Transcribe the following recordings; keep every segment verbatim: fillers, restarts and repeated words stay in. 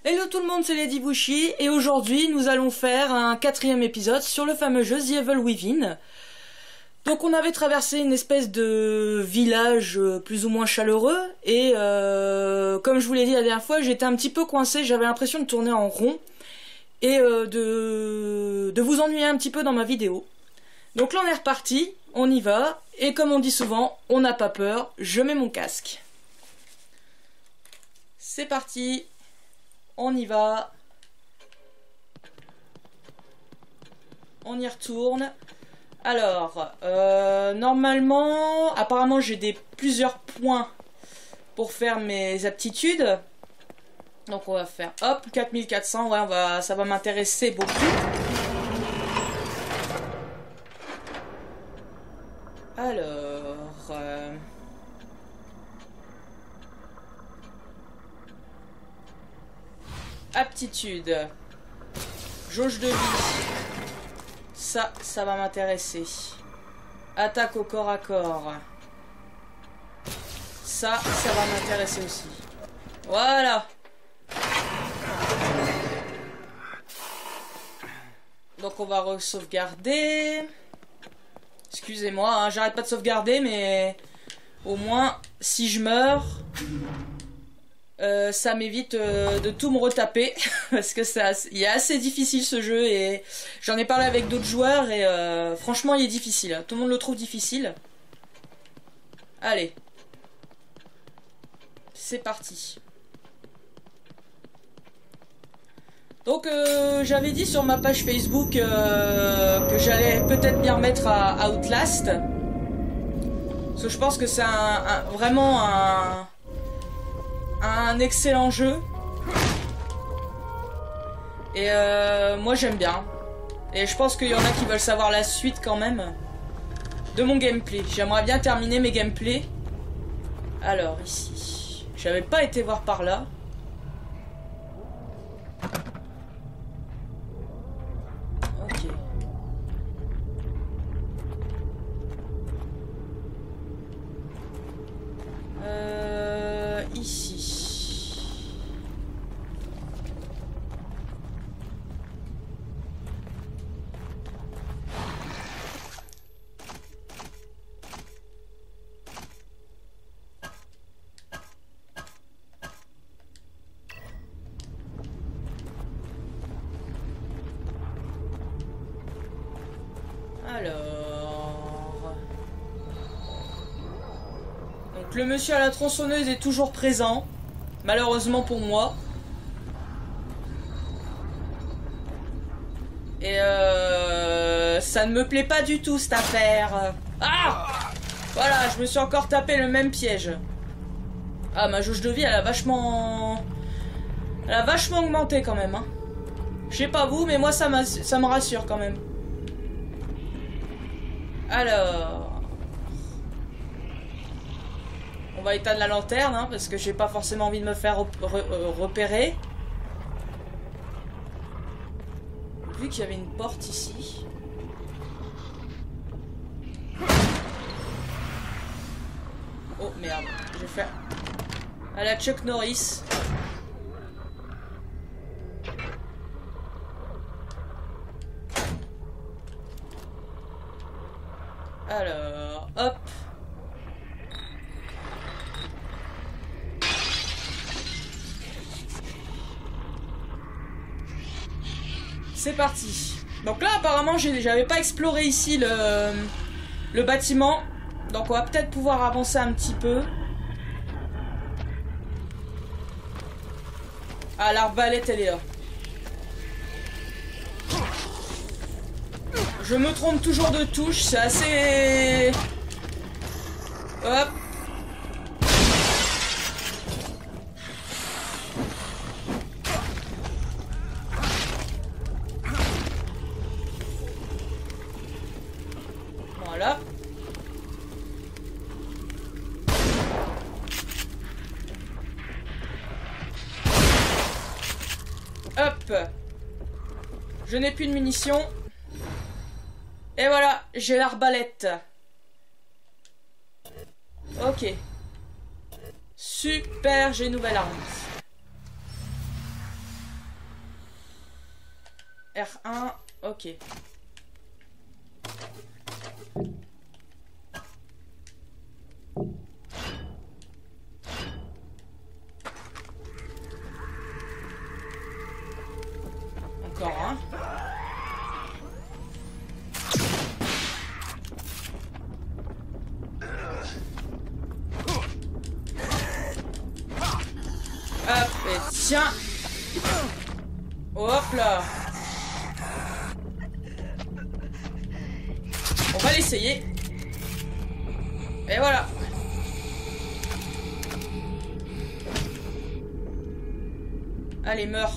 Hello tout le monde, c'est Lady Bushi et aujourd'hui nous allons faire un quatrième épisode sur le fameux jeu The Evil Within. Donc on avait traversé une espèce de village plus ou moins chaleureux et euh, comme je vous l'ai dit la dernière fois, j'étais un petit peu coincé, j'avais l'impression de tourner en rond et euh, de, de vous ennuyer un petit peu dans ma vidéo. Donc là on est reparti, on y va et comme on dit souvent, on n'a pas peur, je mets mon casque. C'est parti. On y va. On y retourne. Alors, euh, normalement, apparemment j'ai des plusieurs points pour faire mes aptitudes. Donc on va faire, hop, quatre mille quatre cents, ouais, on va, ça va m'intéresser beaucoup. Alors... Euh... Aptitude. Jauge de vie. Ça, ça va m'intéresser. Attaque au corps à corps. Ça, ça va m'intéresser aussi. Voilà. Donc on va re-sauvegarder. Excusez-moi, hein, j'arrête pas de sauvegarder, mais au moins, si je meurs... Euh, ça m'évite euh, de tout me retaper parce que ça, il est assez difficile ce jeu et j'en ai parlé avec d'autres joueurs et euh, franchement il est difficile. Tout le monde le trouve difficile. Allez, c'est parti. Donc euh, j'avais dit sur ma page Facebook euh, que j'allais peut-être bien remettre à, à Outlast parce que je pense que c'est un, un, vraiment un un excellent jeu et euh, moi j'aime bien et je pense qu'il y en a qui veulent savoir la suite quand même de mon gameplay. J'aimerais bien terminer mes gameplays. Alors ici j'avais pas été voir par là. Ok. Euh, ici. Alors... Donc le monsieur à la tronçonneuse est toujours présent, malheureusement pour moi. Et euh... ça ne me plaît pas du tout cette affaire. Ah! Voilà, je me suis encore tapé le même piège. Ah, ma jauge de vie, elle a vachement... Elle a vachement augmenté quand même, hein. Je sais pas vous, mais moi ça, ça me rassure quand même. Alors... On va éteindre la lanterne, hein, parce que j'ai pas forcément envie de me faire repérer. Vu qu'il y avait une porte ici. Oh merde, je vais faire à la Chuck Norris. Alors, hop. C'est parti. Donc là, apparemment, j'avais pas exploré ici le, le bâtiment. Donc on va peut-être pouvoir avancer un petit peu. Ah, l'arbalète, elle est là. Je me trompe toujours de touche, c'est assez... Hop. Voilà. Hop. Je n'ai plus de munitions. Et voilà, j'ai l'arbalète. Ok. Super, j'ai une nouvelle arme. R un, ok. Encore un. Hop, et tiens. Hop là. On va l'essayer. Et voilà. Allez, meurs.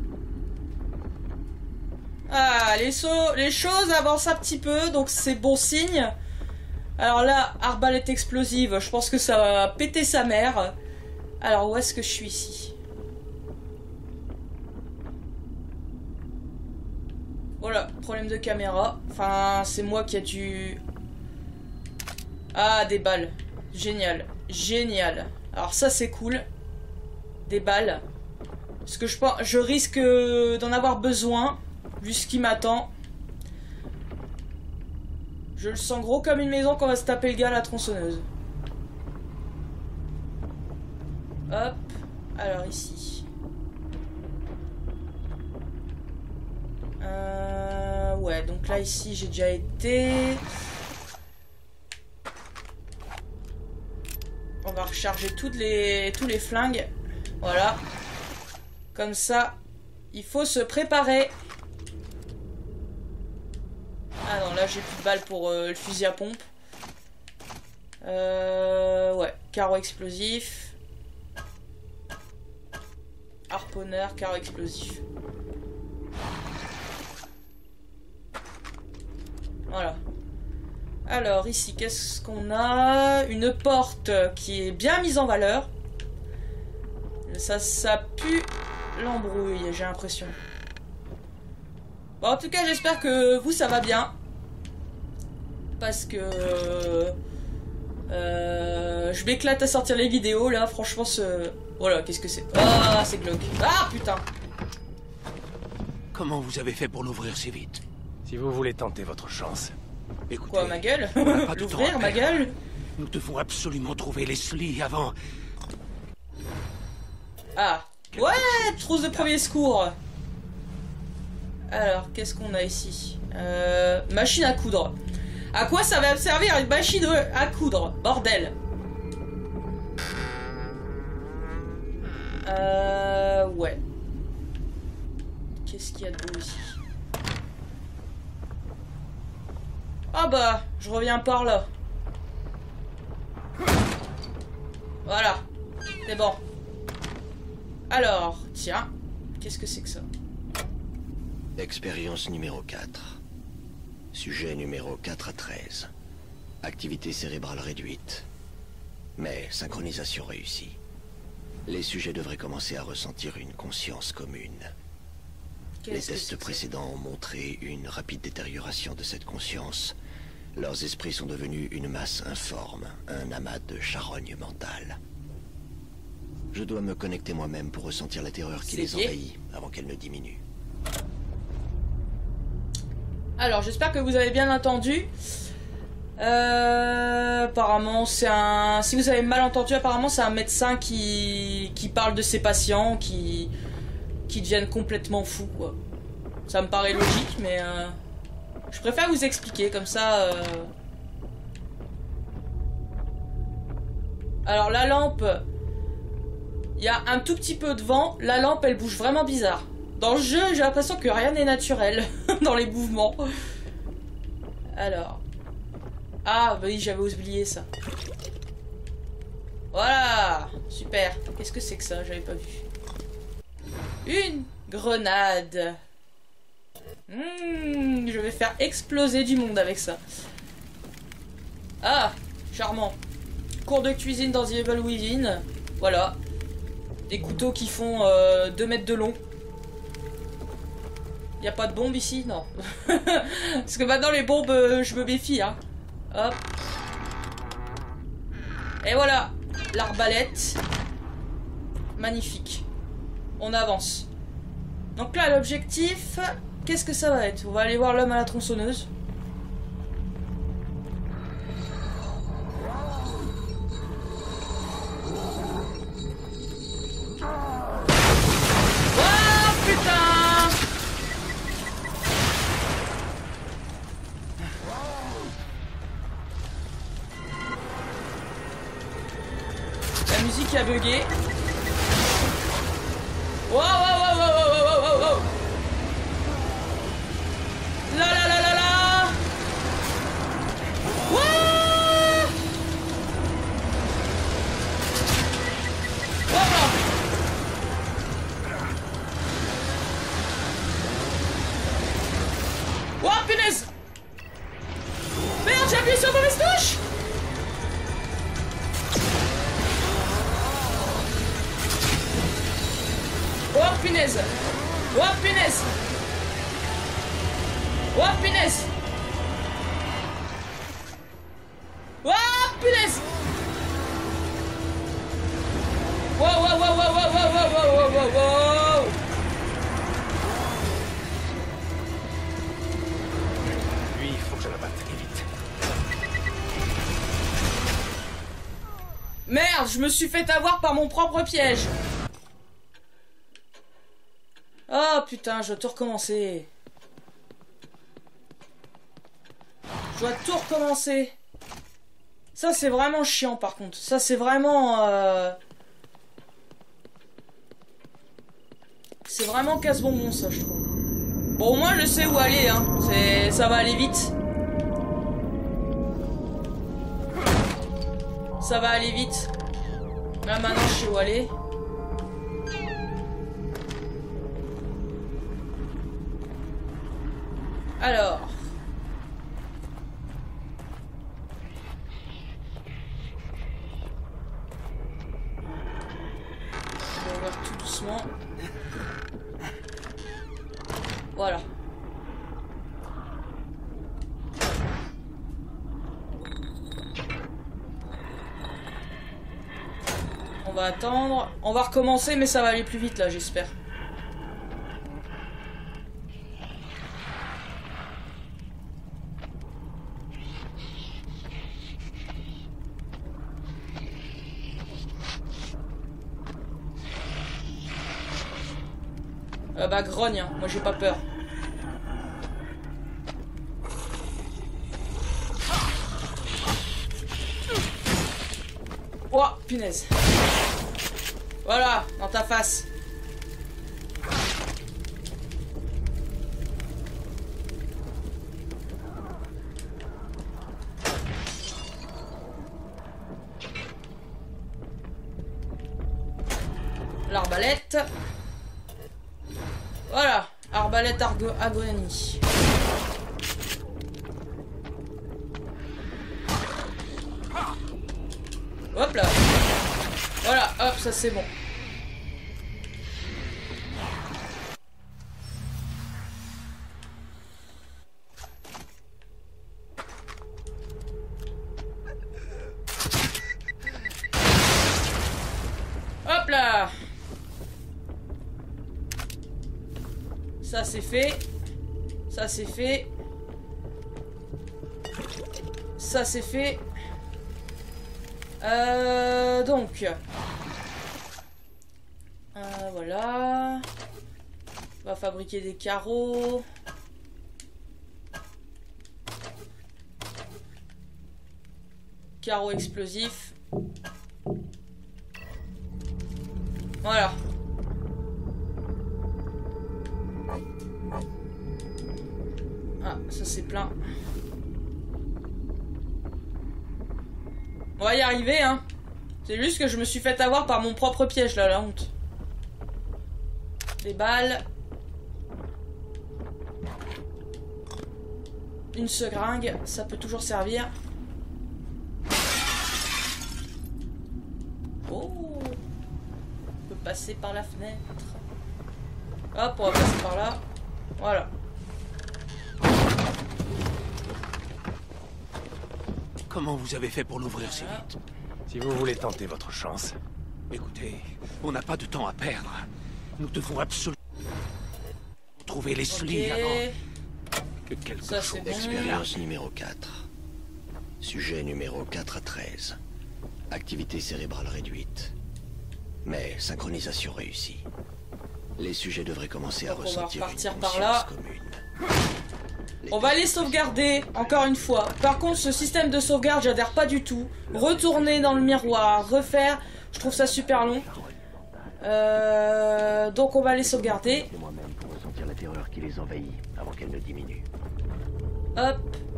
Ah, les, so les choses avancent un petit peu, donc c'est bon signe. Alors là, arbalète explosive, je pense que ça va péter sa mère. Alors, où est-ce que je suis ici? Voilà, problème de caméra. Enfin, c'est moi qui a dû... Ah, des balles. Génial. Génial. Alors ça, c'est cool. Des balles. Parce que je pense, je risque d'en avoir besoin, vu ce qui m'attend. Je le sens gros comme une maison qu'on va se taper le gars à la tronçonneuse. Hop. Alors ici. Euh, ouais, donc là, ici, j'ai déjà été. On va recharger toutes les, tous les flingues. Voilà. Comme ça, il faut se préparer. Ah non, là, j'ai plus de balles pour euh, le fusil à pompe. Euh, ouais, carreau explosif. Harponneur, carreau explosif. Voilà. Alors, ici, qu'est-ce qu'on a? Une porte qui est bien mise en valeur. Ça, ça pue l'embrouille, j'ai l'impression. Bon, en tout cas, j'espère que vous, ça va bien. Parce que... Euh, je m'éclate à sortir les vidéos, là. Franchement, ce... Voilà, qu'est-ce que c'est? Ah, c'est glauque. Ah, putain. Comment vous avez fait pour l'ouvrir si vite? Si vous voulez tenter votre chance. Écoutez, quoi, ma gueule? L'ouvrir, ma gueule? Nous devons absolument trouver Leslie avant... Ah. Ouais, trousse de premier secours. Alors, qu'est-ce qu'on a ici? euh, Machine à coudre. À quoi ça va me servir une machine à coudre? Bordel. Euh... Ouais. Qu'est-ce qu'il y a de beau ici? Ah bah, je reviens par là. Voilà. C'est bon. Alors, tiens. Qu'est-ce que c'est que ça? Expérience numéro quatre. Sujet numéro quatre à treize. Activité cérébrale réduite. Mais synchronisation réussie. Les sujets devraient commencer à ressentir une conscience commune. Les tests précédents ont montré une rapide détérioration de cette conscience. Leurs esprits sont devenus une masse informe, un amas de charogne mentale. Je dois me connecter moi-même pour ressentir la terreur qui les envahit avant qu'elle ne diminue. Alors, j'espère que vous avez bien entendu. Euh, apparemment, c'est un... Si vous avez mal entendu, apparemment, c'est un médecin qui... qui parle de ses patients, qui... qui deviennent complètement fous, quoi. Ça me paraît logique, mais... Euh... Je préfère vous expliquer, comme ça... Euh... Alors, la lampe... Il y a un tout petit peu de vent. La lampe, elle bouge vraiment bizarre. Dans le jeu, j'ai l'impression que rien n'est naturel dans les mouvements. Alors. Ah, bah oui, j'avais oublié ça. Voilà. Super. Qu'est-ce que c'est que ça? J'avais pas vu. Une grenade. Mmh, je vais faire exploser du monde avec ça. Ah, charmant. Cours de cuisine dans The Evil Within. Voilà. Des couteaux qui font euh, deux mètres de long. Y a pas de bombe ici? Non. Parce que maintenant les bombes, euh, je me méfie, hein. Hop. Et voilà. L'arbalète. Magnifique. On avance. Donc là, l'objectif, qu'est-ce que ça va être? On va aller voir l'homme à la tronçonneuse. Oh putain! La musique a bugué. Wow, wow, wow, wow, wow, wow, wow, wow. La la la la la. Wow. Wow. Wow, punaise. Merde, j'ai appuyé sur la mauvaise touche. Oh punaise! Oh punaise! Oh punaise! Oh punaise! Wow wow wow wow wow wow wow wow wow wow! Lui, il faut que je la batte, et vite. Merde, je me suis fait avoir par mon propre piège! Oh putain, je dois tout recommencer. Je dois tout recommencer. Ça c'est vraiment chiant par contre. Ça c'est vraiment... Euh... C'est vraiment casse-bonbon ça je trouve. Bon au moins je sais où aller hein. C'est... Ça va aller vite. Ça va aller vite. Là maintenant je sais où aller. Alors. Je vais ouvrir tout doucement. Voilà. On va attendre. On va recommencer mais ça va aller plus vite là j'espère. Euh, bah grogne, hein. Moi j'ai pas peur. Oh, punaise. Voilà, dans ta face. L'arbalète. Voilà, arbalète argo agonie. Hop là. Voilà, hop, ça c'est bon. Hop là. Ça c'est fait. Ça c'est fait. Ça c'est fait. Euh, donc. Euh, voilà. On va fabriquer des carreaux. Carreaux explosifs. Voilà. Ah, ça c'est plein. On va y arriver, hein. C'est juste que je me suis fait avoir par mon propre piège, là, la honte. Des balles. Une segringue, ça peut toujours servir. Oh. On peut passer par la fenêtre. Hop, on va passer par là. Voilà. Comment vous avez fait pour l'ouvrir si vite? Si vous voulez tenter votre chance. Écoutez, on n'a pas de temps à perdre. Nous devons absolument retrouver les Ok. slives avant que quelque Ça, chose. c'est bon. Expérience numéro quatre. Sujet numéro quatre à treize. Activité cérébrale réduite. Mais synchronisation réussie. Les sujets devraient commencer à Donc on va ressentir une repartir par conscience là. commune. On va les sauvegarder, encore une fois. Par contre, ce système de sauvegarde, j'adhère pas du tout. Retourner dans le miroir, refaire, je trouve ça super long. Euh, donc on va les sauvegarder. C'est moi-même pour ressentir la terreur qui les envahit avant qu'elle ne diminue. Hop.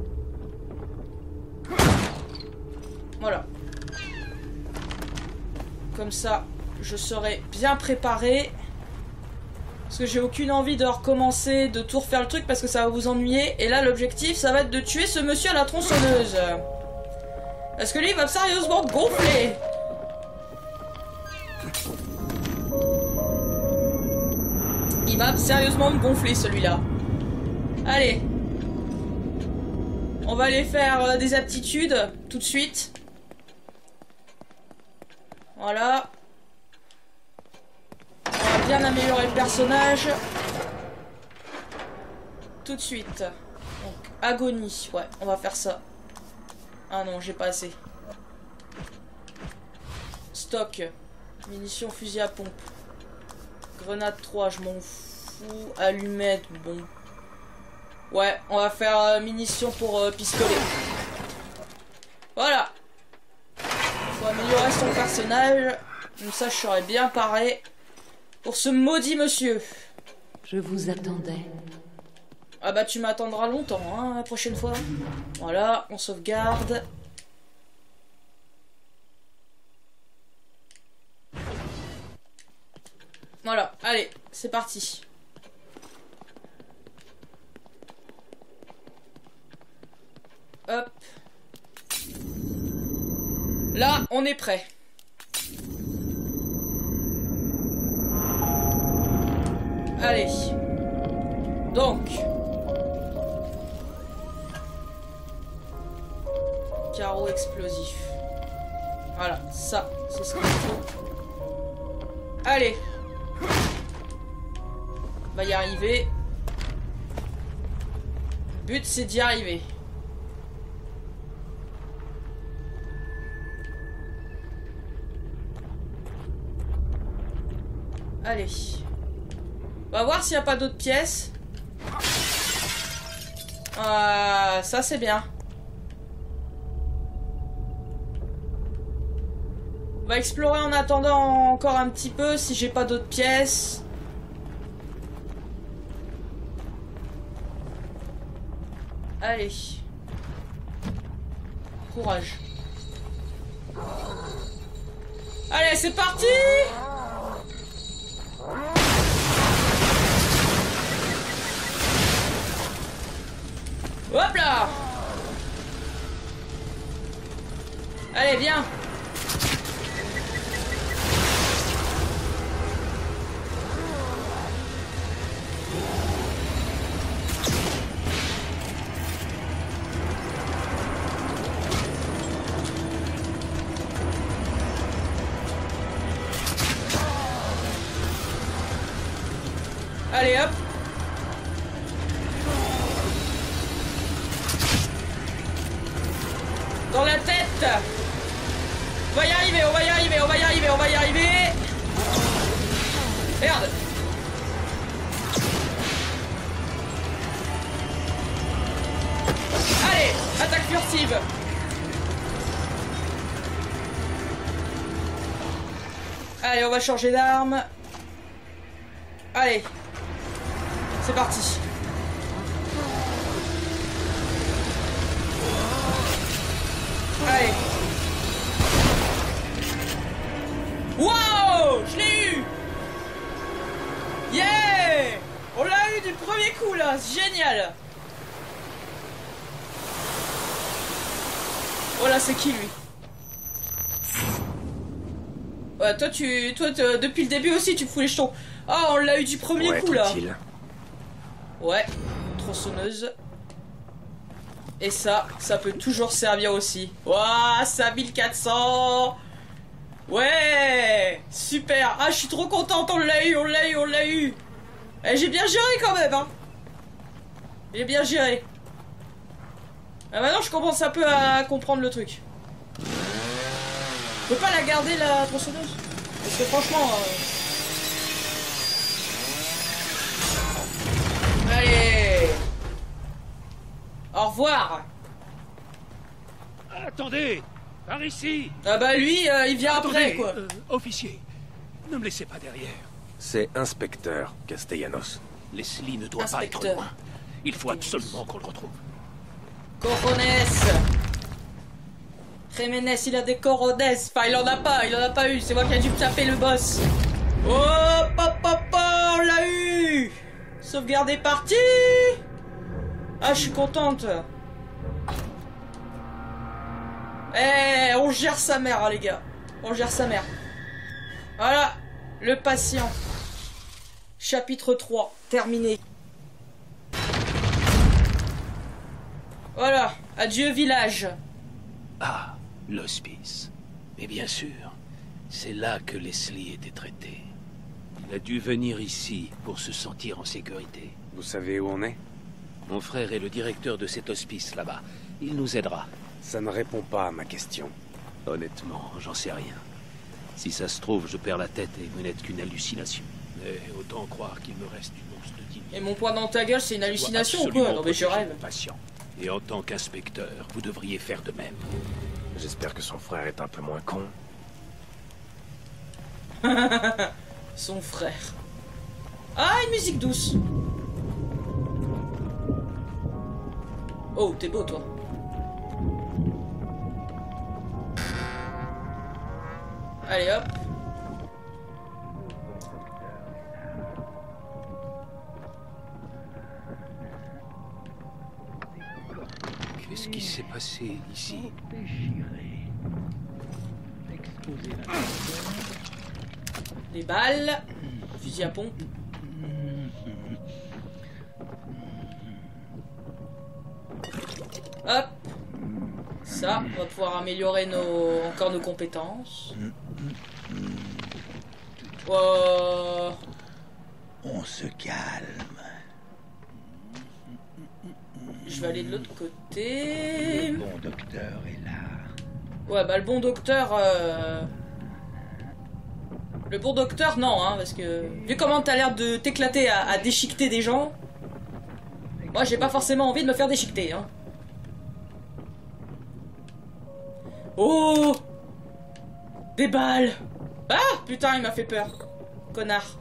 Voilà. Comme ça, je serai bien préparé. Parce que j'ai aucune envie de recommencer, de tout refaire le truc parce que ça va vous ennuyer. Et là, l'objectif, ça va être de tuer ce monsieur à la tronçonneuse. Parce que lui, il va sérieusement gonfler. Il va sérieusement me gonfler, celui-là. Allez. On va aller faire euh, des aptitudes tout de suite. Voilà. On va bien améliorer le personnage. Tout de suite. Donc, agonie. Ouais, on va faire ça. Ah non, j'ai pas assez. Stock. Munitions, fusil à pompe. Grenade trois, je m'en fous. Allumette, bon. Ouais, on va faire euh, munitions pour euh, pistolet. Voilà. Faut améliorer son personnage. Comme ça, je serai bien paré pour ce maudit monsieur. Je vous attendais. Ah bah tu m'attendras longtemps, hein, la prochaine fois. Voilà, on sauvegarde. Voilà, allez, c'est parti. Hop. Là, on est prêt. Allez. Donc. Carreau explosif. Voilà, ça, c'est ce qu'il faut. Allez. On va y arriver. Le but, c'est d'y arriver. Allez. On va voir s'il n'y a pas d'autres pièces. Ah, ça c'est bien. On va explorer en attendant encore un petit peu si j'ai pas d'autres pièces. Allez. Courage. Allez, c'est parti! Hop là! Allez, viens! Allez, hop! Dans la tête! On va y arriver, on va y arriver, on va y arriver, on va y arriver! Merde! Allez! Attaque furtive! Allez, on va changer d'arme. Allez! C'est parti! Allez. Wow! Je l'ai eu! Yeah! On l'a eu du premier coup là! Génial! Oh là, c'est qui lui? Ouais, toi tu... Toi depuis le début aussi tu fous les jetons. Ah, on l'a eu du premier Ouais, coup là. tranquille. Ouais, tronçonneuse. Et ça, ça peut toujours servir aussi. Waouh, ça mille quatre cents. Ouais, super. Ah, je suis trop contente, on l'a eu, on l'a eu, on l'a eu. Eh, j'ai bien géré quand même, hein. J'ai bien géré. Ah, maintenant, je commence un peu à comprendre le truc. Je peux pas la garder, la tronçonneuse? Parce que franchement... Euh... Allez. Au revoir. Attendez! Par ici! Ah bah lui, euh, il vient Attendez, après, quoi. euh, officier, ne me laissez pas derrière. C'est Inspecteur Castellanos. Leslie ne doit Inspecteur. pas être loin. Il faut absolument qu'on le retrouve. Corones. Jiménez, il a des corones. Enfin, il en a pas, il en a pas eu. C'est moi qui ai dû me taper le boss. Oh, papa, on l'a eu. Sauvegarde est partie. Ah, je suis contente. Eh, on gère sa mère, hein, les gars. On gère sa mère. Voilà, le patient. Chapitre trois, terminé. Voilà, adieu village. Ah, l'hospice. Mais bien sûr, c'est là que Leslie était traité. Il a dû venir ici pour se sentir en sécurité. Vous savez où on est? Mon frère est le directeur de cet hospice là-bas. Il nous aidera. Ça ne répond pas à ma question. Honnêtement, j'en sais rien. Si ça se trouve, je perds la tête et vous n'êtes qu'une hallucination. Mais autant croire qu'il me reste une once de dignité. Et mon poing dans ta gueule, c'est une hallucination ou Absolument quoi? Non mais je protéger rêve. le patient. Et en tant qu'inspecteur, vous devriez faire de même. J'espère que son frère est un peu moins con. Son frère. Ah, une musique douce. Oh, t'es beau toi. Allez hop. Qu'est-ce qui s'est passé ici? Des balles. Fusil à pompe. Hop. Ça, on va pouvoir améliorer nos... encore nos compétences. Oh. On se calme. Je vais aller de l'autre côté. Le bon docteur est là. Ouais, bah le bon docteur... Euh... Le bon docteur, non, hein, parce que... Vu comment t'as l'air de t'éclater à, à déchiqueter des gens... Moi, j'ai pas forcément envie de me faire déchiqueter, hein. Oh! Des balles! Ah! Putain, il m'a fait peur. Connard.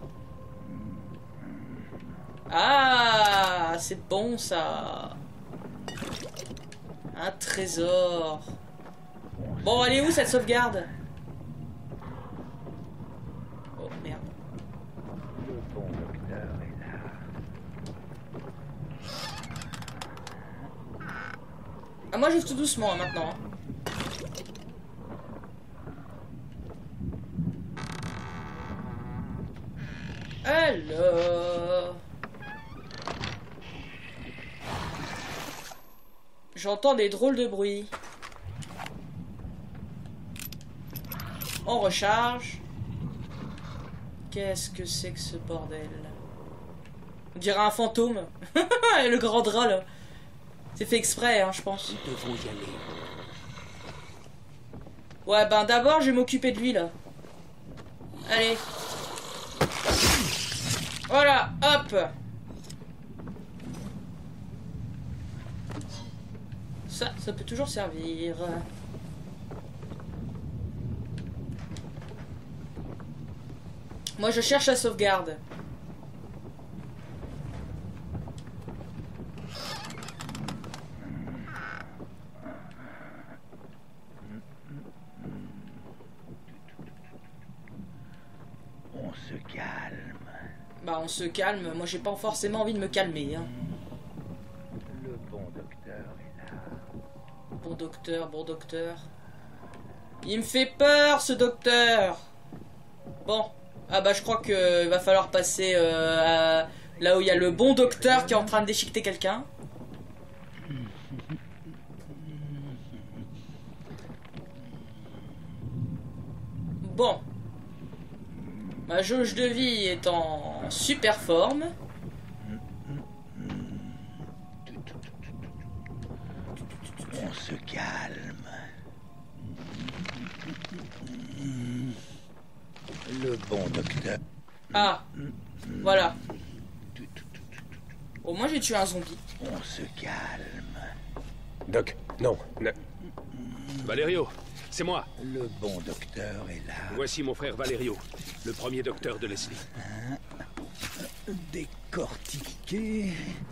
Ah! C'est bon, ça. Un trésor. Bon, elle est où, cette sauvegarde? Oh, merde. Le bon docteur est là. Ah, moi, j'ouvre tout doucement, hein, maintenant. Hein. Alors... J'entends des drôles de bruits. On recharge. Qu'est-ce que c'est que ce bordel? On dirait un fantôme. Le grand drap, là. C'est fait exprès, hein, je pense. Nous devons y aller. Ouais, ben d'abord, je vais m'occuper de lui, là. Allez. Voilà, hop. Ça, ça peut toujours servir. Moi, je cherche la sauvegarde. On se calme. Bah, on se calme. Moi, j'ai pas forcément envie de me calmer, hein. Le bon docteur est là. Bon docteur, bon docteur. Il me fait peur, ce docteur. Bon. Ah bah, je crois que va falloir passer euh, à... là où il y a le bon docteur qui est en train de déchiqueter quelqu'un. Bon. Ma jauge de vie est en super forme. docteur. Ah, voilà. Au moins j'ai tué un zombie. On se calme. Doc, non, ne... Valerio, c'est moi. Le bon docteur est là. Voici mon frère Valerio, le premier docteur de Leslie. Décortiquer.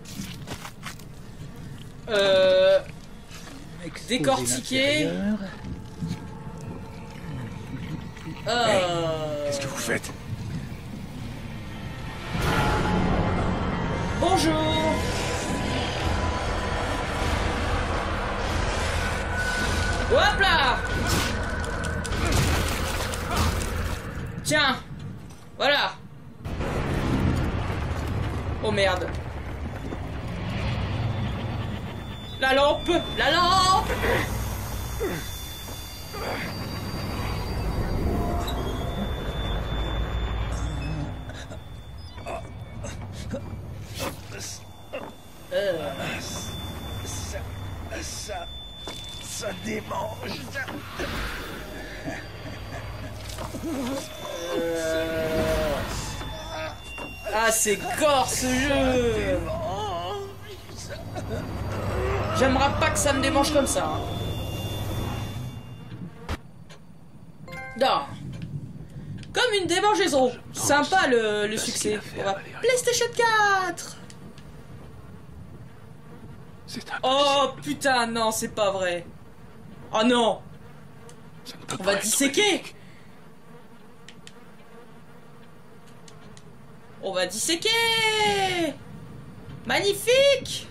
Euh... Exposer Décortiquer. l'intérieur. Euh... Qu'est-ce que vous faites? Bonjour. Hop là. Tiens. Voilà. Oh merde. La lampe. La lampe. Euh... Ça, ça, ça démange. Euh... Ah, c'est gore ce jeu. J'aimerais pas que ça me démange comme ça. Hein. Non. Comme une démangeaison. Sympa le, le succès. On va PlayStation quatre. C'est un Oh putain, non, c'est pas vrai. Oh non. On va disséquer. On va disséquer. Magnifique.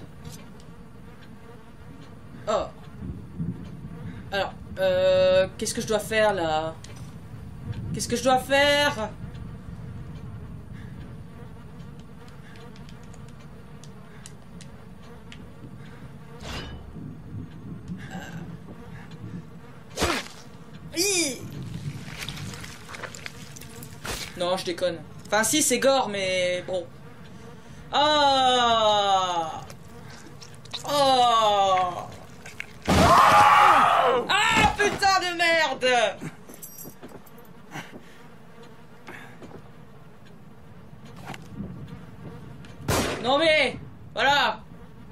Oh. Alors, euh, qu'est-ce que je dois faire là? Qu'est-ce que je dois faire? Non, je déconne. Enfin, si, c'est gore, mais bon. Ah. Oh. Ah, putain de merde. Non mais, voilà.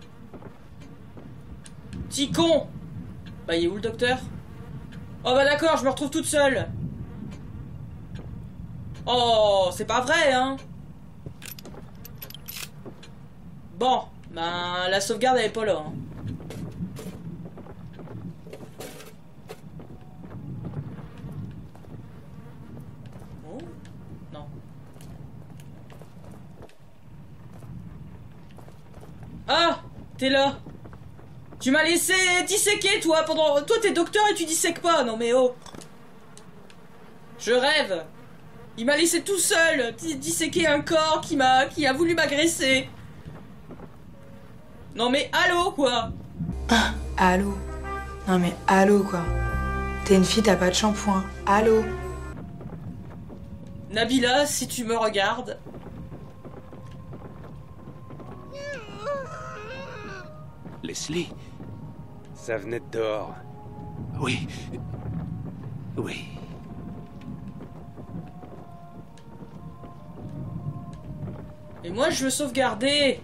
Petit con. Bah, il est où le docteur? Oh bah d'accord, je me retrouve toute seule. Oh, c'est pas vrai, hein. Bon, ben, la sauvegarde, elle est pas là, hein. Oh, non. Ah, t'es là. Tu m'as laissé disséquer, toi, pendant... Toi, t'es docteur et tu dissèques pas, non mais oh. Je rêve. Il m'a laissé tout seul disséquer un corps qui m'a qui a voulu m'agresser. Non mais allô quoi. Ah, allô. Non mais allô quoi. T'es une fille, t'as pas de shampoing. Allô. Nabila, si tu me regardes. Leslie? Ça venait de dehors. Oui. Oui. Et moi je veux sauvegarder.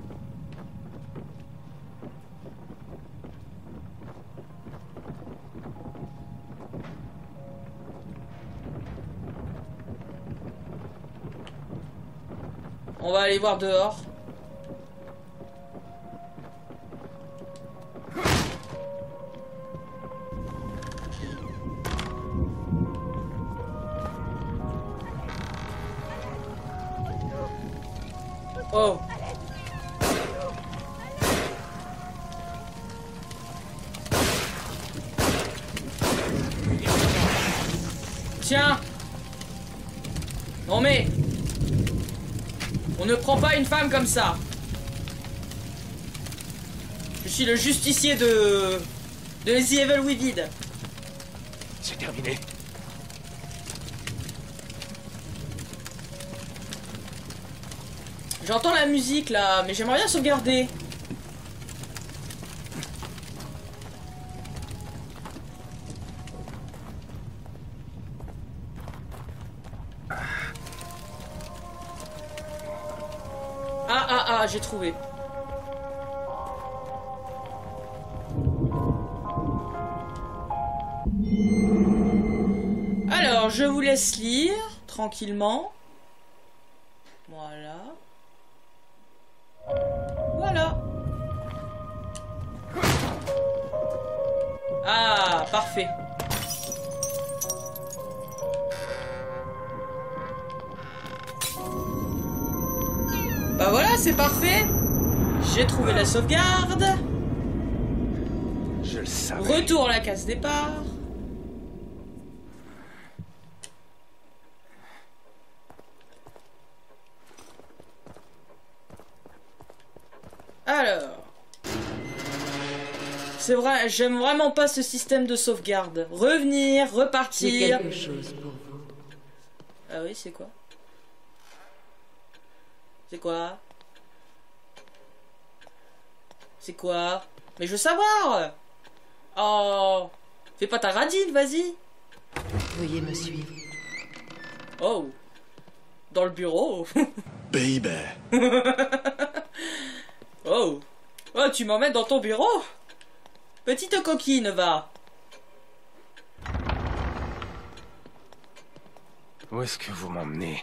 On va aller voir dehors. Oh. Tiens. Non mais. On ne prend pas une femme comme ça. Je suis le justicier de... de The Evil Within. C'est terminé. J'entends la musique là, mais j'aimerais bien sauvegarder. Ah, ah, ah, j'ai trouvé. Alors, je vous laisse lire tranquillement. Voilà. Voilà. Ah, parfait. Bah voilà, c'est parfait. J'ai trouvé la sauvegarde. Je le savais. Retour à la case départ. Alors. C'est vrai, j'aime vraiment pas ce système de sauvegarde. Revenir, repartir. J'ai quelque chose pour vous. Ah oui, c'est quoi? C'est quoi? C'est quoi? Mais je veux savoir! Oh! Fais pas ta radine, vas-y! Veuillez me suivre. Oh! Dans le bureau? Baby. Oh! Oh, tu m'emmènes dans ton bureau? Petite coquine, va! Où est-ce que vous m'emmenez?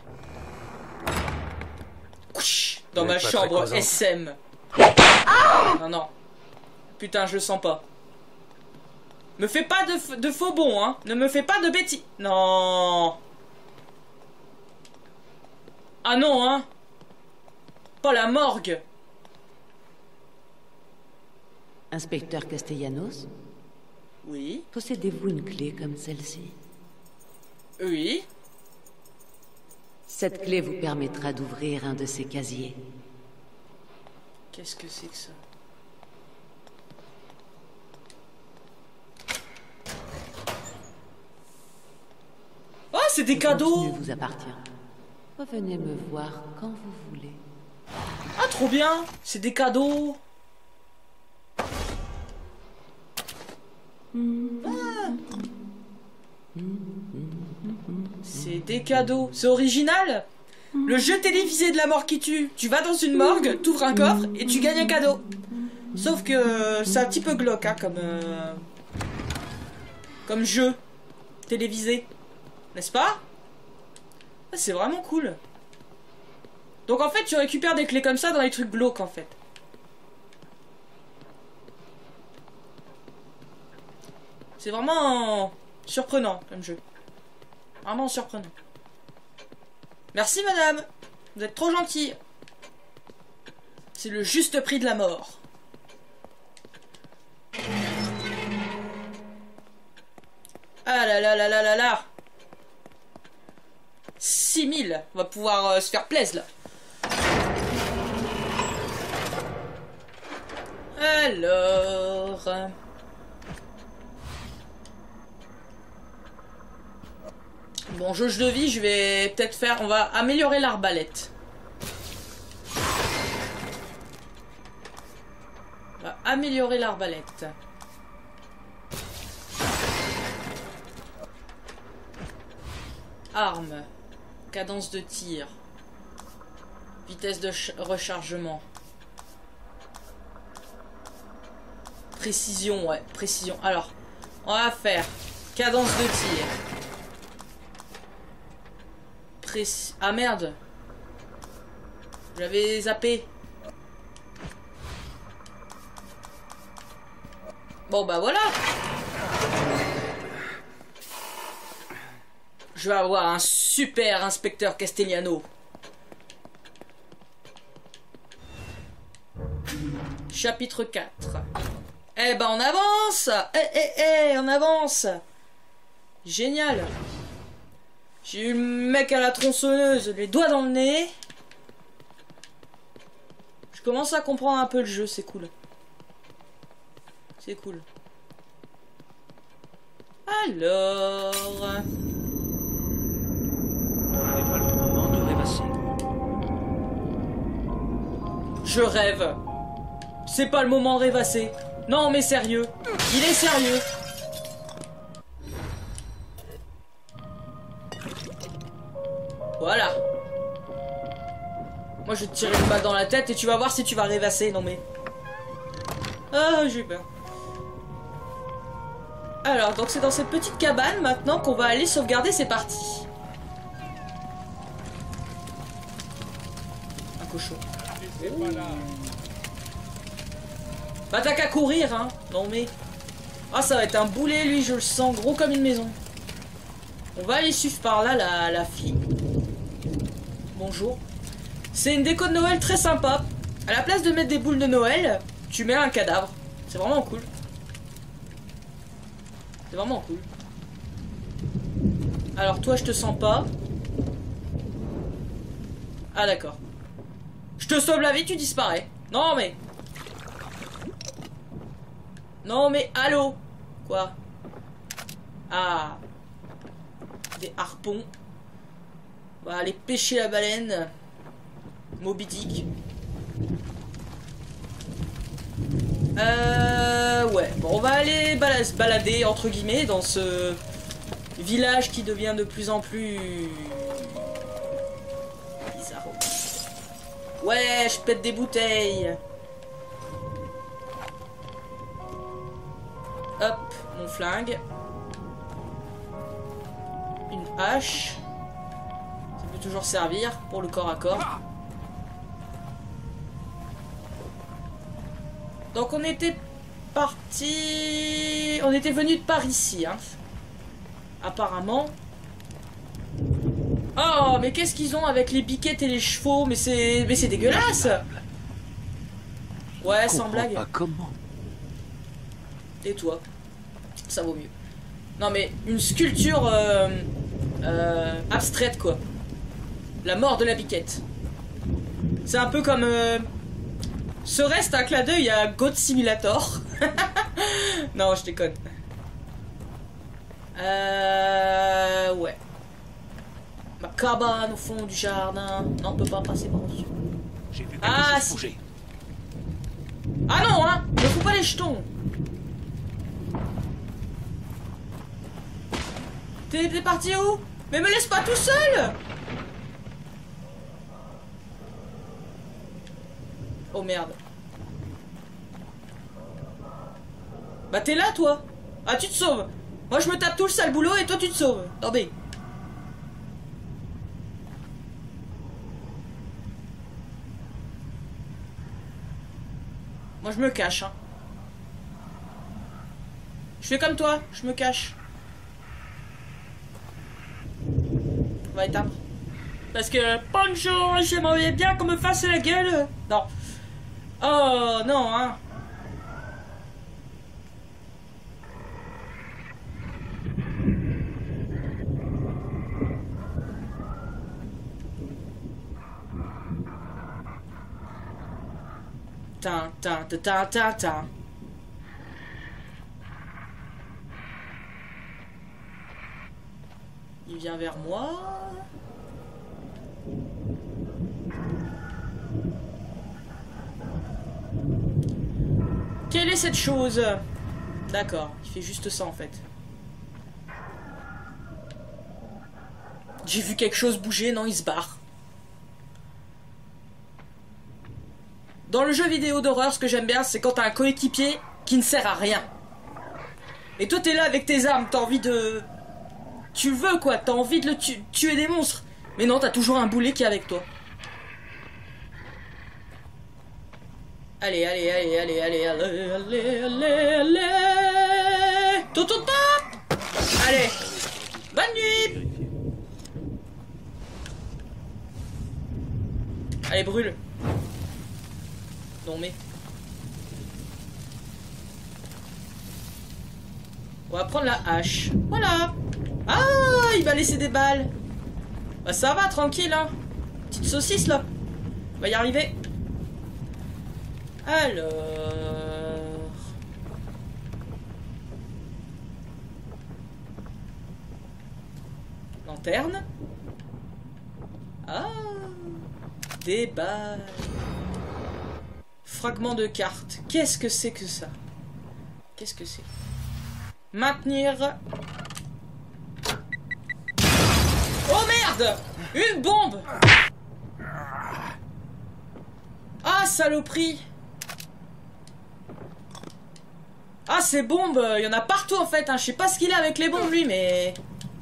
Dans Vous ma êtes pas chambre très causante. S M. Non, non. Putain, je le sens pas. Me fais pas de, f- de faux bons, hein. Ne me fais pas de bêtises. Non. Ah non, hein. Pas la morgue. Inspecteur Castellanos, Oui. possédez-vous une clé comme celle-ci? Oui. Cette clé vous permettra d'ouvrir un de ces casiers. Qu'est-ce que c'est que ça? Oh, c'est des Le cadeaux. contenu vous appartient. Revenez me voir quand vous voulez. Ah, trop bien. C'est des cadeaux. Ah. C'est des cadeaux. C'est original. Le jeu télévisé de la mort qui tue. Tu vas dans une morgue, t'ouvres un coffre et tu gagnes un cadeau. Sauf que c'est un petit peu glauque, hein, comme euh, comme jeu télévisé, n'est-ce pas? Ah, c'est vraiment cool. Donc en fait, tu récupères des clés comme ça dans les trucs glauques en fait. C'est vraiment surprenant comme jeu. Vraiment surprenant. Merci madame. Vous êtes trop gentille. C'est le juste prix de la mort. Ah là là là là là là. six mille. On va pouvoir euh, se faire plaisir là. Alors... Bon, jauge de vie, je vais peut-être faire... On va améliorer l'arbalète. On va améliorer l'arbalète. Arme. Cadence de tir. Vitesse de rechargement. Précision, ouais. Précision. Alors, on va faire cadence de tir. Préci... Ah merde. J'avais zappé. Bon bah voilà. Je vais avoir un super inspecteur Castellano. Chapitre quatre. Eh ben on avance. Eh eh eh, on avance. Génial. J'ai eu le mec à la tronçonneuse, les doigts dans le nez. Je commence à comprendre un peu le jeu, c'est cool. C'est cool. Alors... Ce n'est pas le moment de rêvasser. Je rêve. C'est pas le moment de rêvasser. Non mais sérieux. Il est sérieux. Voilà. Moi je vais te tirer une balle dans la tête et tu vas voir si tu vas rêvasser. Non mais... Ah, j'ai peur. Alors, donc c'est dans cette petite cabane maintenant qu'on va aller sauvegarder, c'est parti. Un cochon. Bah t'as qu'à courir, hein. Non mais... Ah, ça va être un boulet, lui, je le sens gros comme une maison. On va aller suivre par là la, la fille. Bonjour. C'est une déco de Noël très sympa. À la place de mettre des boules de Noël, tu mets un cadavre. C'est vraiment cool. C'est vraiment cool. Alors toi, je te sens pas. Ah d'accord. Je te sauve la vie, tu disparais. Non mais... Non mais, allô? Quoi? Ah. Des harpons. On va aller pêcher la baleine. Moby Dick. Euh... Ouais. Bon, on va aller bala- se balader, entre guillemets, dans ce village qui devient de plus en plus... bizarre. Ouais, je pète des bouteilles. Hop, mon flingue. Une hache. Ça peut toujours servir pour le corps à corps. Donc on était parti... On était venu de par ici, hein. Apparemment. Oh, mais qu'est-ce qu'ils ont avec les biquettes et les chevaux? Mais c'est... Mais c'est dégueulasse. Ouais, sans blague. Pas comment. Et toi? Ça vaut mieux. Non mais une sculpture euh, euh, abstraite quoi. La mort de la biquette. C'est un peu comme... Euh, serait-ce un clin d'œil à Goat Simulator? Non, je déconne. Euh... Ouais. Ma cabane au fond du jardin. Non, on peut pas passer par dessus. J'ai vu quelque Ah, chose si. bouger. Ah non, hein. Ne fous pas les jetons. T'es t'es parti où? Mais me laisse pas tout seul! Oh merde. Bah t'es là toi? Ah tu te sauves. Moi je me tape tout le sale boulot et toi tu te sauves. Non mais... Moi je me cache hein. Je fais comme toi, je me cache. On va éteindre. Parce que bonjour, j'aimerais bien qu'on me fasse la gueule. Non. Oh non hein. Tin, tin, tin, tin, tin, tin. Il vient vers moi. Quelle est cette chose? D'accord, il fait juste ça en fait. J'ai vu quelque chose bouger, non, il se barre. Dans le jeu vidéo d'horreur, ce que j'aime bien, c'est quand t'as un coéquipier qui ne sert à rien. Et toi, t'es là avec tes armes, t'as envie de... Tu veux quoi, t'as envie de le tu tuer des monstres. Mais non, t'as toujours un boulet qui est avec toi. Allez, allez, allez, allez, allez, allez, allez, allez, allez. Tout, tout, tout. Allez. Bonne nuit. Allez, brûle. Non mais... On va prendre la hache. Voilà. Ah, il va laisser des balles. Bah ça va, tranquille, hein. Petite saucisse, là. On va y arriver. Alors... Lanterne. Ah, des balles. Fragment de carte. Qu'est-ce que c'est que ça? Qu'est-ce que c'est? Maintenir. Oh merde! Une bombe! Ah, saloperie. Ah, ces bombes, il y en a partout en fait, hein. Je sais pas ce qu'il a avec les bombes lui, mais...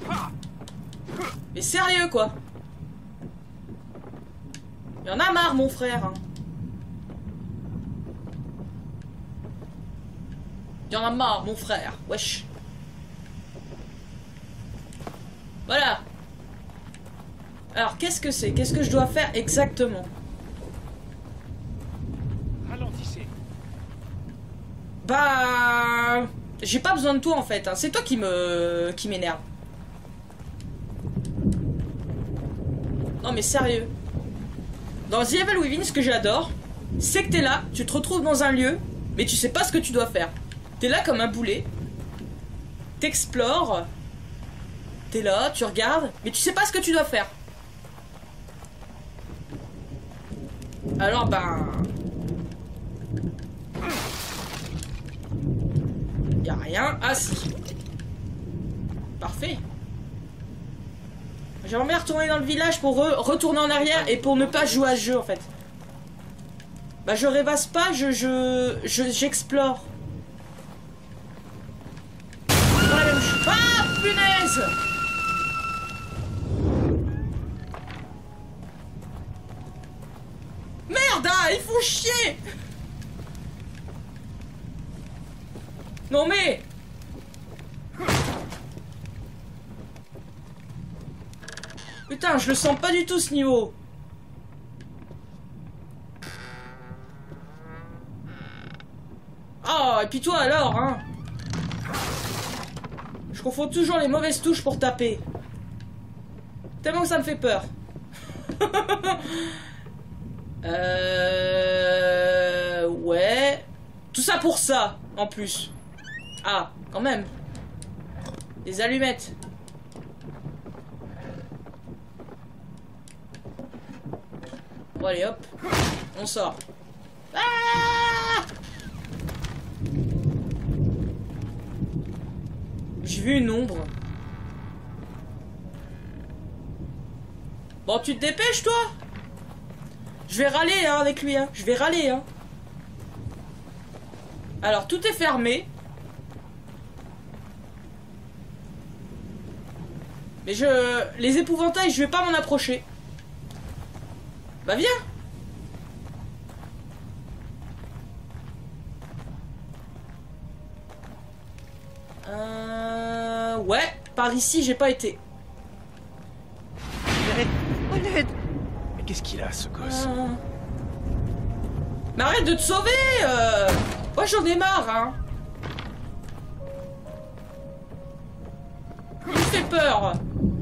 Mais sérieux quoi. Il y en a marre mon frère, hein. Il y en a marre mon frère, wesh. Voilà. Alors qu'est-ce que c'est? Qu'est-ce que je dois faire exactement? Ralentissez. Bah... J'ai pas besoin de toi en fait, hein. C'est toi qui me... qui m'énerve. Non mais sérieux. Dans The Evil Within, ce que j'adore, c'est que t'es là, tu te retrouves dans un lieu, mais tu sais pas ce que tu dois faire. T'es là comme un boulet, t'explores, t'es là, tu regardes, mais tu sais pas ce que tu dois faire. Alors ben... Y'a rien. Ah si. Parfait. J'aimerais bien retourner dans le village pour re retourner en arrière et pour ne pas jouer à ce jeu en fait. Bah je rêvasse pas, je je je j'explore. Ah punaise! Merde, ah, ils font chier! Non mais... Putain, je le sens pas du tout ce niveau. Oh, et puis toi alors, hein? Je confonds toujours les mauvaises touches pour taper. Tellement que ça me fait peur. euh... Ouais. Tout ça pour ça, en plus. Ah, quand même. Des allumettes. Bon allez hop, on sort. Ah, j'ai vu une ombre. Bon tu te dépêches toi. Je vais râler hein, avec lui hein. Je vais râler hein. Alors tout est fermé. Mais je... Les épouvantails je vais pas m'en approcher. Bah viens. Euh... Ouais, par ici j'ai pas été. Mais qu'est-ce qu'il a ce gosse? Euh... Mais arrête de te sauver euh... Moi j'en ai marre hein. Il me fait peur.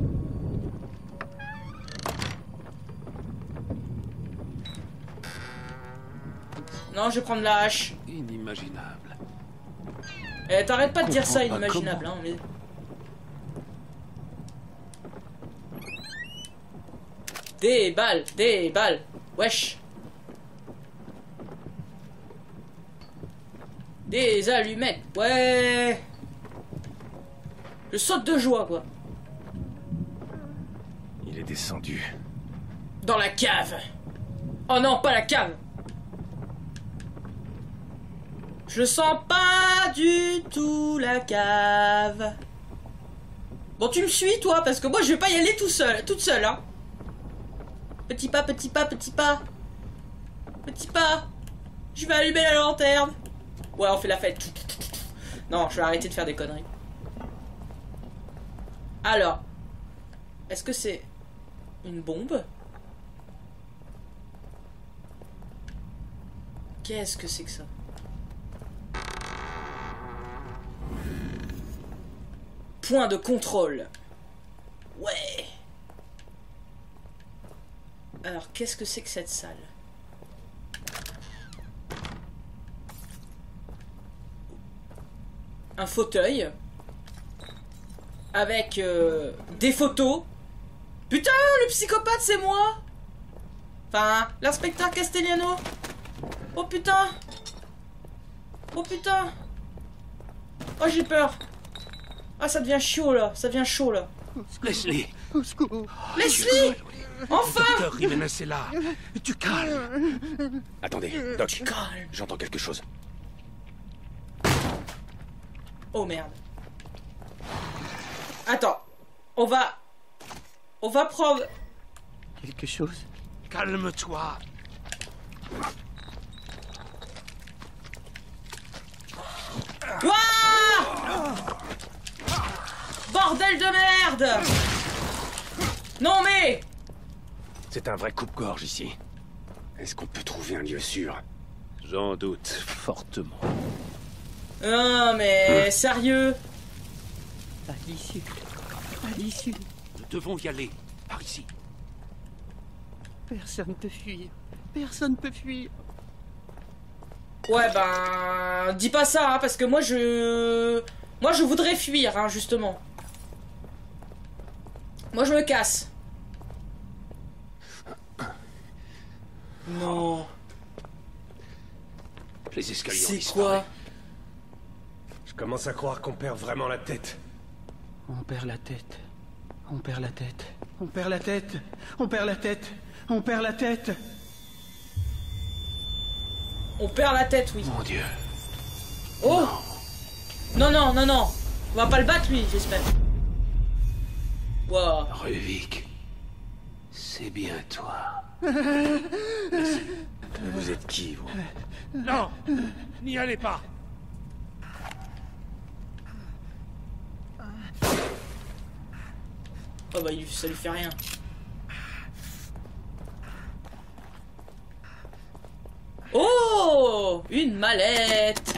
Non, je vais prendre la hache. Inimaginable. Eh, t'arrêtes pas de dire ça, Comprends pas inimaginable, hein, mais... Des balles, des balles. Wesh. Des allumettes, ouais. Je saute de joie, quoi. Il est descendu. Dans la cave. Oh non, pas la cave. Je sens pas du tout la cave. Bon, tu me suis, toi, parce que moi, je vais pas y aller tout seul, toute seule, hein. Petit pas, petit pas, petit pas. Petit pas. Je vais allumer la lanterne. Ouais, on fait la fête. Non, je vais arrêter de faire des conneries. Alors. Est-ce que c'est une bombe? Qu'est-ce que c'est que ça? Point de contrôle. Ouais. Alors, qu'est-ce que c'est que cette salle? Un fauteuil. Avec euh, des photos. Putain, le psychopathe, c'est moi. Enfin, l'inspecteur Castellano. Oh putain. Oh putain. Oh, j'ai peur. Ah, ça devient chaud, là. Ça devient chaud, là. Leslie! Au secours. Leslie! Enfin! Docteur Jiménez est là. Tu calmes. Attendez, Doc. Calme. J'entends quelque chose. Oh merde. Attends. On va... On va prendre... Quelque chose. Calme-toi. Wouah! Bordel de merde! Non mais... C'est un vrai coupe-gorge ici. Est-ce qu'on peut trouver un lieu sûr? J'en doute fortement. Non mais... Sérieux? Pas d'issue. Pas d'issue. Nous devons y aller. Par ici. Personne peut fuir. Personne peut fuir. Ouais ben... Dis pas ça, hein, parce que moi je... Moi je voudrais fuir, hein, justement. Moi je me casse. Non. Les escaliers ont C'est disparu. quoi? Je commence à croire qu'on perd vraiment la tête. On perd la tête. On perd la tête. On perd la tête. On perd la tête. On perd la tête. On perd la tête, oui. Mon Dieu. Oh! Non, non, non, non. On va pas le battre, lui, j'espère. Wow. Ruvik. C'est bien toi. Vous êtes qui, vous? Non! N'y allez pas! Oh bah, ça lui fait rien. Oh! Une mallette!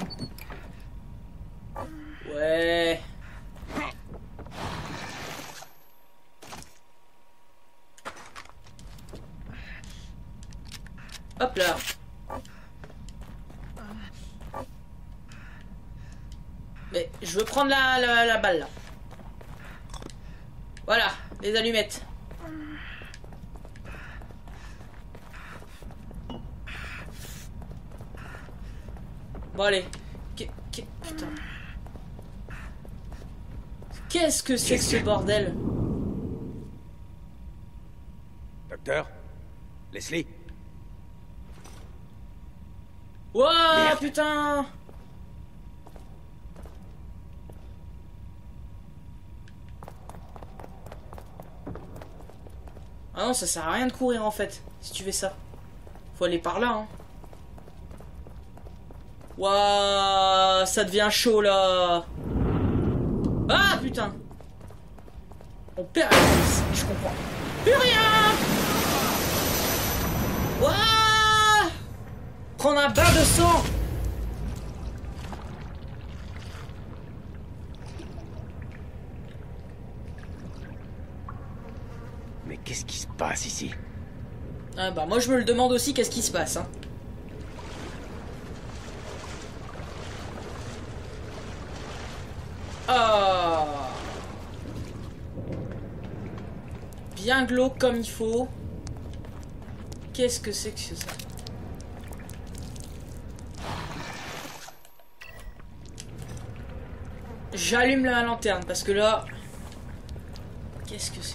Ouais. Hop là. Mais je veux prendre la, la, la balle là. Voilà, les allumettes. Bon allez. Qu qu putain. Qu'est-ce que c'est que ce bordel? Docteur? Leslie? Wouah, putain! Ah non, ça sert à rien de courir en fait, si tu fais ça. Faut aller par là, hein. Wouah, ça devient chaud là. Ah putain! On perd la police, je comprends. Plus rien! Wouah! Prendre un bain de sang! Mais qu'est-ce qui se passe ici? Ah bah moi je me le demande aussi, qu'est-ce qui se passe, hein. Ah. Bien glauque comme il faut. Qu'est-ce que c'est que ça? J'allume la lanterne parce que là... Qu'est-ce que c'est?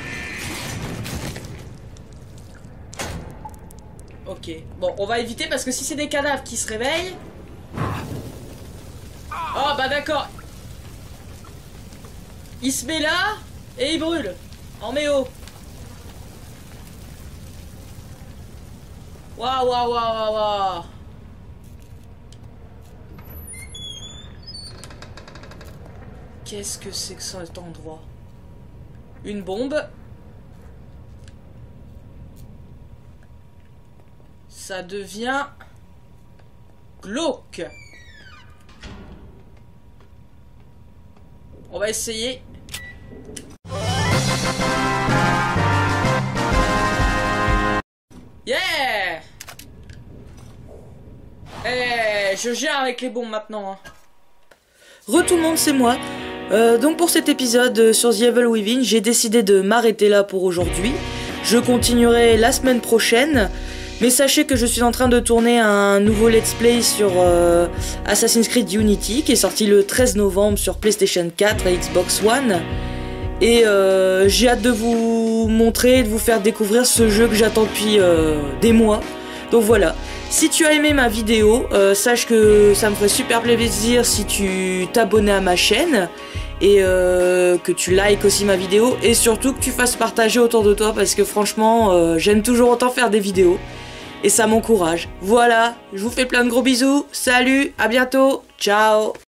Ok. Bon, on va éviter parce que si c'est des cadavres qui se réveillent... Oh bah d'accord. Il se met là et il brûle. En méo. Waouh, waouh, waouh, waouh. Qu'est-ce que c'est que cet endroit? Une bombe. Ça devient glauque. On va essayer. Yeah! Eh, je gère avec les bombes maintenant. Hein. Re tout le monde, c'est moi. Euh, donc pour cet épisode sur The Evil Within, j'ai décidé de m'arrêter là pour aujourd'hui. Je continuerai la semaine prochaine. Mais sachez que je suis en train de tourner un nouveau let's play sur euh, Assassin's Creed Unity qui est sorti le treize novembre sur PlayStation quatre et Xbox One. Et euh, j'ai hâte de vous montrer, de vous faire découvrir ce jeu que j'attends depuis euh, des mois. Donc voilà, si tu as aimé ma vidéo, euh, sache que ça me ferait super plaisir si tu t'abonnais à ma chaîne et euh, que tu likes aussi ma vidéo et surtout que tu fasses partager autour de toi parce que franchement, euh, j'aime toujours autant faire des vidéos et ça m'encourage. Voilà, je vous fais plein de gros bisous, salut, à bientôt, ciao.